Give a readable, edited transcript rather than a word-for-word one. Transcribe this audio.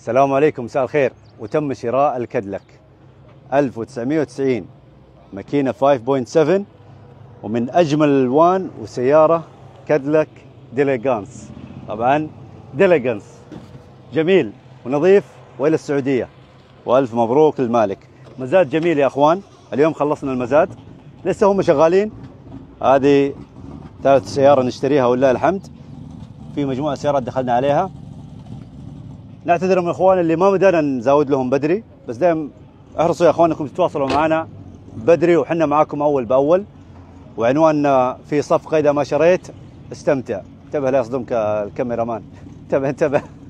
السلام عليكم، مساء الخير. وتم شراء الكاديلاك 1990 ماكينة 5.7 ومن أجمل الألوان، وسيارة كاديلاك ديليغانس. طبعا ديليغانس جميل ونظيف وإلى السعودية، وألف مبروك للمالك. مزاد جميل يا أخوان، اليوم خلصنا المزاد، لسه هم شغالين. هذه ثالث سيارة نشتريها ولله الحمد، في مجموعة سيارات دخلنا عليها. نعتذر من الاخوان اللي ما بدأنا نزود لهم بدري، بس دائما احرصوا يا اخوان انكم تتواصلوا معنا بدري، وحنا معاكم اول باول. وعنواننا في صفقة، اذا ما شريت استمتع. انتبه لا يصدمك الكاميرا مان، انتبه.